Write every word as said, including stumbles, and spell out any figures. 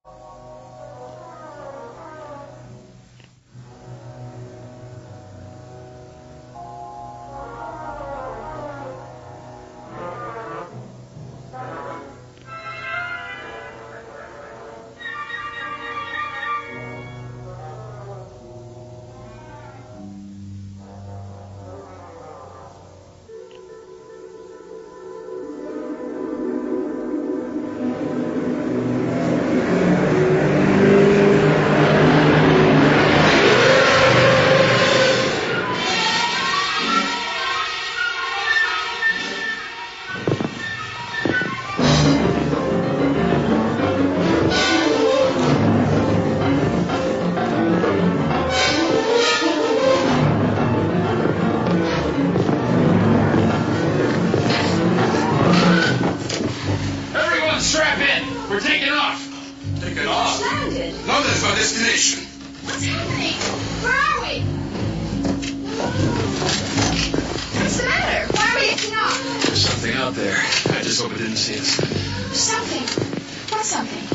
We're taking off. Taking off? Landed. No, that's our destination. What's happening? Where are we? What's the matter? Why are we taking off? There's something out there. I just hope it didn't see us. Something. What's something?